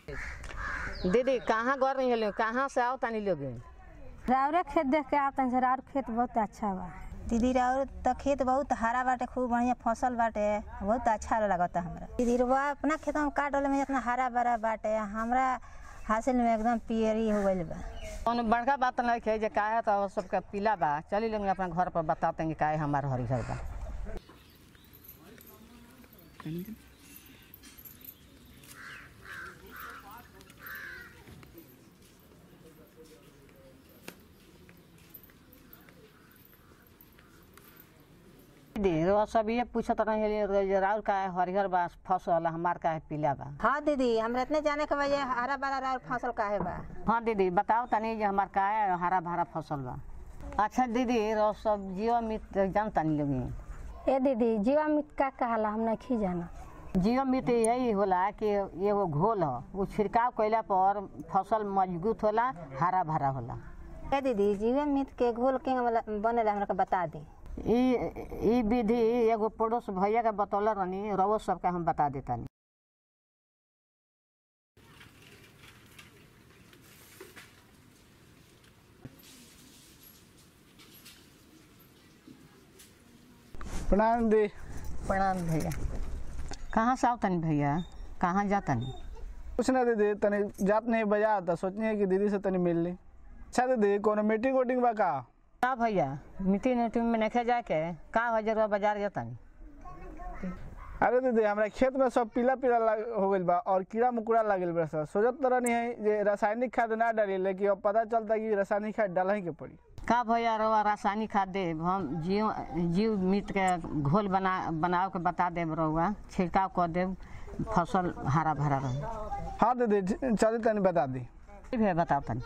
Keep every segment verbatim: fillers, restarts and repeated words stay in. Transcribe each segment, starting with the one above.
दीदी कहाँ गौर नहीं है, कहाँ से आओ तनी लोग? राउरे खेत देख के आते हैं। राउर खेत बहुत अच्छा बा दीदी। राउर तो खेत बहुत हरा बाटे, खूब बढ़िया फसल बाटे, बहुत अच्छा लगता हमरा। दीदी रुआ अपना खेत में काट में इतना हरा भरा बाटे, हमरा हासिल में एकदम पियरी हो गई बा। कौन बड़का बात नहीं है जे काहे तो सबका पीला बा। चली लोग अपना घर पर बताते हैं कि काहे हमारा हरिहर बा। दीदी सब ये पूछत रहे राउर का है हरिहर बा फसल, हमार का है पीला बा। हाँ दीदी, हमरा इतने जाने के वजह हरा भरा राउर फसल काहे बा। हाँ दीदी बताओ तनी जे हमार का है हरा भरा फसल बा। अच्छा दीदी रो सब जीवामृत जान तनी लोग? ए दीदी जीवामृत का कहला हम नहीं जाना। जीवामृत यही होला कि एगो घोल हो, वो छिड़काव कैला पर फसल मजबूत होला, हरा भरा होला। ए दीदी जीवामृत के घोल के बनेला हमरा के बता दी। ई विधि एगो पड़ोस भैया के बतौल रहनी, रवो सबका हम बता देता। प्रणाम दी। प्रणाम भैया। कहाँ से आओ तनी भैया, कहाँ जाता नहीं? कुछ ना दीदी, तनी जात नहीं बजा था, सोचनी है कि दीदी से तनी मिल ली। अच्छा दीदी कोनो मीटिंग वोटिंग बा का? का भैया मीटिंग वीटिंग में नहीं जाके का हजार बाजार जाता नहीं? अरे दीदी हमारे खेत में सब पीला पीला हो गई बा और कीड़ा मकोड़ा लगे बा। सर सोचत तो नहीं है जे रासायनिक खाद ना डाली, लेकिन अब पता चलता कि रासायनिक खाद डाल ही के पड़ी। का भैया रवा रासायनिक खाद दे, हम जीव जीव मीट के घोल बना बनाओ के बता देव, रहुआ छिड़काव कर देव, फसल हरा भरा रहे। हाँ दीदी चलिए तनी बता दी। भैया बताओ तनी।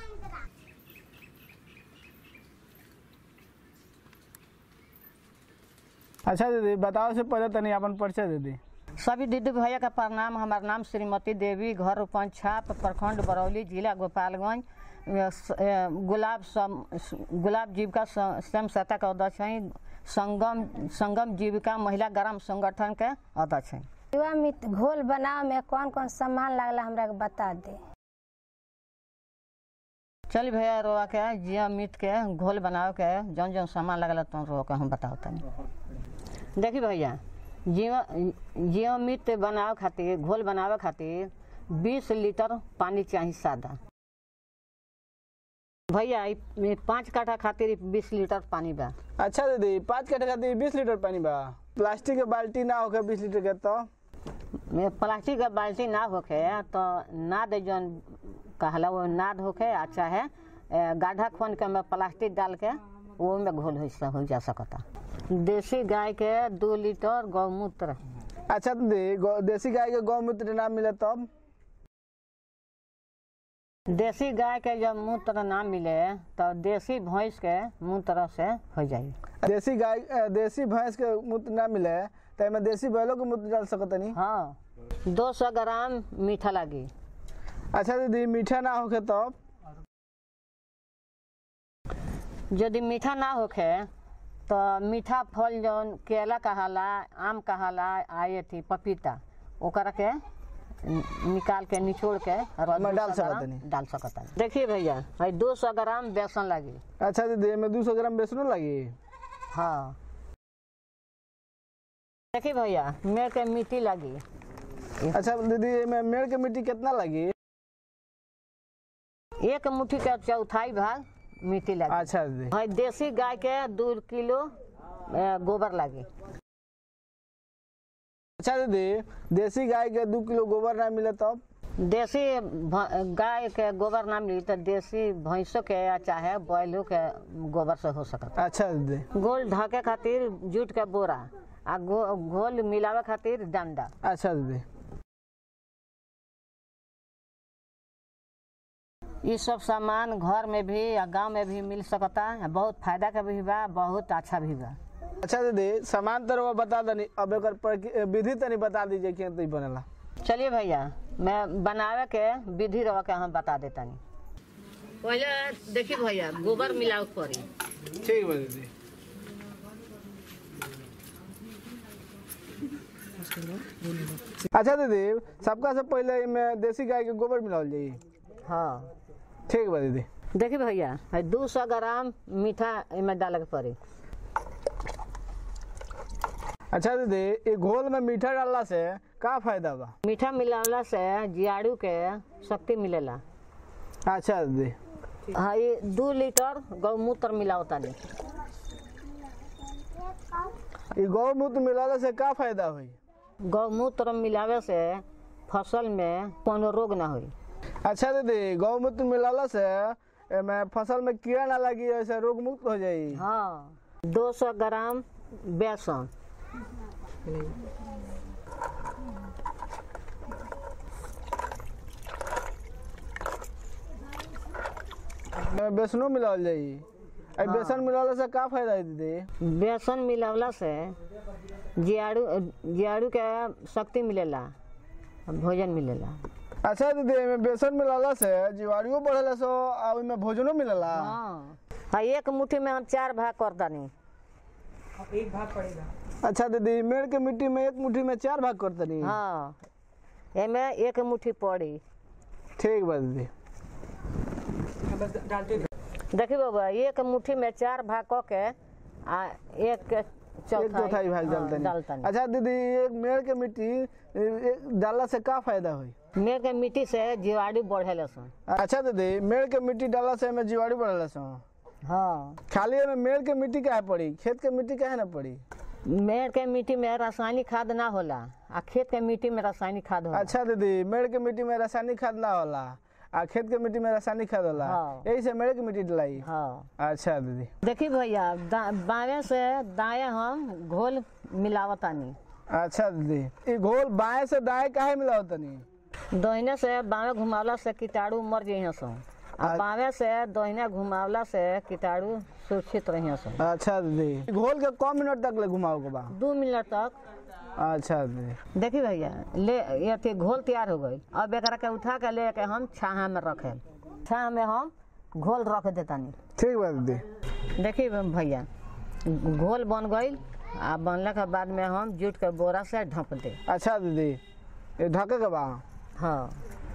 अच्छा दीदी बताओ से पहले तनी अपन परिचय दे दी। सभी दीदी भैया का प्रणाम। हमारा नाम श्रीमती देवी, घर उपन छाप, प्रखंड बरौली, जिला गोपालगंज। गुलाब सम गुलाब जीविका स्वयं सहायता का अध्यक्ष है। संगम संगम जीविका महिला ग्राम संगठन के अध्यक्ष है। जीवामृत घोल बनाव में कौन कौन सामान लगला हमरा के बता दे। चल भैया रोआ के जीवामृत के घोल बनाओ के जौन जौन सामान लगला तो रो के हम बताओ तनी। देखी भैया जीवा जीवामृत बनावे खातिर, घोल बनावे खातिर बीस लीटर पानी चाहिए सादा। भैया पाँच काठा खातिर बीस लीटर पानी बा। अच्छा दीदी पाँच काठा खातिर बीस लीटर पानी बा। प्लास्टिक के बाल्टी ना होके बीस लीटर के तो प्लास्टिक का बाल्टी ना होके तो नाद जौन कहला वो नाद होके अच्छा है, गाढ़ा खोन के में प्लास्टिक डाल के वो में घोल हो जा सकता। देसी गाय के दो लीटर गौमूत्र। अच्छा दीदी देसी गाय के गौमूत्र ना मिले तब? देसी गाय के जब मूत्र ना मिले तो देसी भैंस के मूत्र से हो जाए। देसी गाय देसी भैंस के मूत्र ना मिले तो मैं देसी बैलों के मूत्र डाल सकता नहीं? हाँ दो सौ ग्राम मीठा लगी। अच्छा दीदी मीठा ना होके तब? यदि मीठा ना होके तो मीठा फल जौन केला कहला, आम कहला, आए थी पपीता, ओकरा के निकाल के निचोड़ के डाल सकता नहीं? डाल सकता। देखिए भैया भाई दो सौ ग्राम बेसन लगी। अच्छा दीदी में दो सौ ग्राम बेसन लगी? हाँ। देखिए भैया मेड़ के मिट्टी लगी। अच्छा दीदी में मेड़ के मिट्टी कितना लगी? एक मुट्ठी का चौथाई भाग मिट्टी लगी। अच्छा दीदी। भाई देसी गाय के दो किलो गोबर लगी। अच्छा दीदी देसी गाय के दो किलो गोबर ना मिले तब? देसी गाय के गोबर ना मिली तो देसी भैंसों के या चाहे बैलों के गोबर से हो सकता। अच्छा दीदी। गोल ढके खातिर जूट के बोरा आ गो, घोल मिलावे खातिर डंडा। अच्छा दीदी। ये सब सामान घर में भी या गांव में भी मिल सकता है, बहुत फायदा का भी बा, बहुत अच्छा भी बा। अच्छा दीदी सामान तो बता दनी, अब एक विधि तनी बता दीजिए कि तो बनेला। चलिए भैया मैं बनावे के विधि रवा के हम बता देता नहीं। पहले देखिए भैया गोबर मिलाओ पड़ी। ठीक है दीदी। अच्छा दीदी, सबका से पहले इनमें देसी गाय के गोबर मिलावल जाई। हाँ ठीक बा दीदी। देखिए भैया, दो सौ ग्राम मीठा इनमें डाले के पड़ी। अच्छा दीदी, ये घोल में मीठा डालला से का फायदा बा? मीठा मिलावला से जीवाणु के शक्ति मिलेला। अच्छा दीदी। हाँ, ये दो लीटर गौमूत्र मिलावता नहीं। ये गौमूत्र मिलाने से का फायदा हुई? गौमूत्र मिलावे से फसल में कोनो रोग ना हुई। अच्छा दीदी, गौमूत्र मिलाला से एमे फसल में कीड़ा ना लगी, ऐसे रोग मुक्त हो जाई। हाँ, दो सौ ग्राम बेसन, बेसनो मिलावल जाई। हाँ। बेसन मिलाला से का फायदा है दीदी? बेसन मिलावला से जीवाणु जीवाणु के शक्ति मिलेला, भोजन मिलेला। अच्छा दीदी, एमे बेसन मिलाला से जीवाणु बढ़ेला सो आ ओमे भोजनो मिलेला। हाँ, हाँ, एक मुट्ठी में हम चार भाग कर दानी। एक भाग पड़ेगा। अच्छा दीदी, मेड़ के मिट्टी में एक मुट्ठी में चार भाग कर दानी। हाँ, एमे एक मुट्ठी पड़ी। ठीक बा दीदी। डालते देखिए बाबा, एक मुट्ठी में चार भाग क के आ एक चौथाई भाग डालता नहीं। अच्छा दीदी, एक मेड़ के मिट्टी डालला से का फायदा हुई? मेड़ के मिट्टी से जीवाणु बढ़ेला सन। अच्छा दीदी, मेड़ के मिट्टी डालला से एमे जीवाणु बढ़ेला सन। हाँ, खाली एमे मेड़ के मिट्टी काहे पड़ी, खेत के मिट्टी काहे ना पड़ी? मेड़ के मिट्टी में रासायनिक खाद ना होला आ खेत के मिट्टी में रासायनिक खाद होला। अच्छा दीदी, मेड़ के मिट्टी में रासायनिक खाद ना होला आ खेत के मिट्टी में रासायनिक खाद होला। हाँ। यही से मेड़ के मिट्टी डलाई। हाँ। अच्छा दीदी। देखिए भैया, बाएं से दाएं हम घोल मिलावतानी। अच्छा दीदी, ये घोल बाएं से दाएं काहे मिलावतानी? दहिने से बाएं घुमावला से कीटाणु मर जाइए सन, आ बाएं से दहिने घुमावला से कीटाणु सुरक्षित रहिए सन। अच्छा दीदी, घोल के कम मिनट तक ले घुमाओ के बा? दो मिनट तक। अच्छा दीदी। देखिए भैया, ले ये थी घोल तैयार हो गई। अब एकरा के उठा के ले के हम छाहा में रखे, छाहा में हम घोल रख देतानी। ठीक बा दीदी। देखिए भैया, घोल बन गई। आ बनला के बाद में हम जूट के बोरा से ढक दे। अच्छा दीदी, ये ढके के बा? हाँ,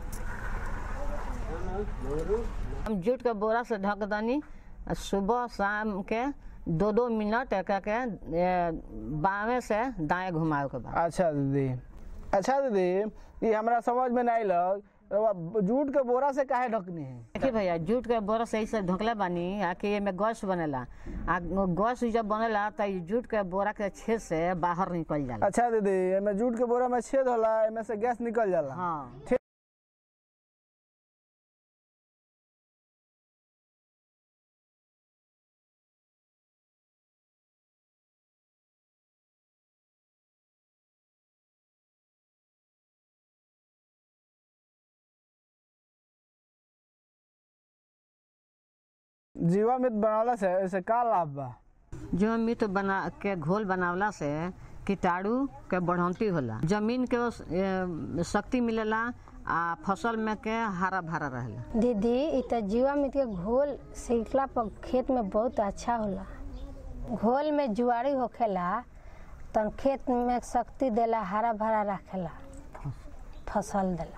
हम जूट के बोरा से ढक दनी। सुबह शाम के दो दो मिनट एक के बाएं से दाएं घुमाओ के बाद। अच्छा दीदी। अच्छा दीदी, ये हमरा समझ में नहीं लग, जूट के बोरा से काहे ढकनी है? देखिए भैया, जूट के बोरा से ऐसे ढकले बानी आके एमे गैस बनेला। आ गैस जब बनेला त जूट के बोरा के छेद से बाहर निकल जाला। अच्छा दीदी, एमे जूट के बोरा में छेद होला, एमे से गैस निकल जाला। हाँ। जीवामृत बनावला से ऐसे का लाभ बा? जीवामृत बना के घोल बनावला से कीटाणु के बढ़ोतरी होला, जमीन के शक्ति मिलेला आ फसल में के हरा भरा रहेला। दीदी, इ त जीवामृत के घोल सीखला पर खेत में बहुत अच्छा होला। घोल में जुआरी होखेला त खेत में शक्ति देला, हरा भरा रखेला, फसल देला।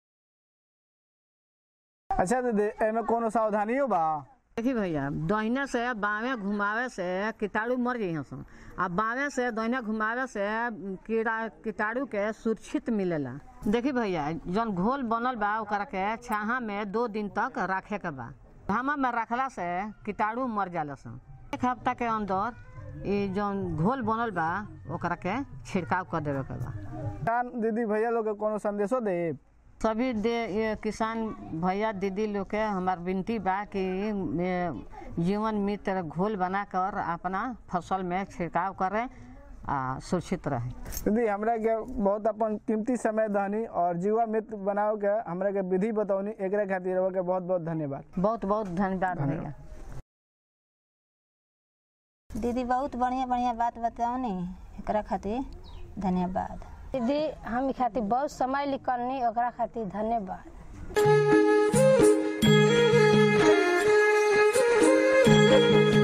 अच्छा दीदी, एमे कोनो सावधानियो बा? देखिए भैया, दहिने से बाएं घुमावे से कीटाणु मर जाइए सन, आ बाएं से दहिने घुमावे से कीड़ा कीटाणु के सुरक्षित मिलेला। देखिए भैया, जौन घोल बनल बा ओकरा के छाहा में दो दिन तक रखे के बा। घामा में रखला से कीटाणु मर जाला सन। एक हफ्ता के अंदर ये जौन घोल बनल बा ओकरा के छिड़काव कर देवे के बा। दीदी भैया लोग के कोनो संदेशो दे? सभी दे ये किसान भैया दीदी लोग के हमार विनती बा कि जीवन मित्र घोल बनाकर अपना फसल में छिड़काव करें आ सुरक्षित रहे। दीदी, हमरा के बहुत अपन कीमती समय दहनी और जीवामृत बनाओ के हमरा के विधि बताओनी, एकरा खातिर के बहुत बहुत धन्यवाद। बहुत बहुत धन्यवाद भैया। दीदी, बहुत बढ़िया बढ़िया बात बताओनी, एकरा खातिर धन्यवाद। दीदी, हम खातिर बहुत समय निकलनी, ओकरा खातिर धन्यवाद।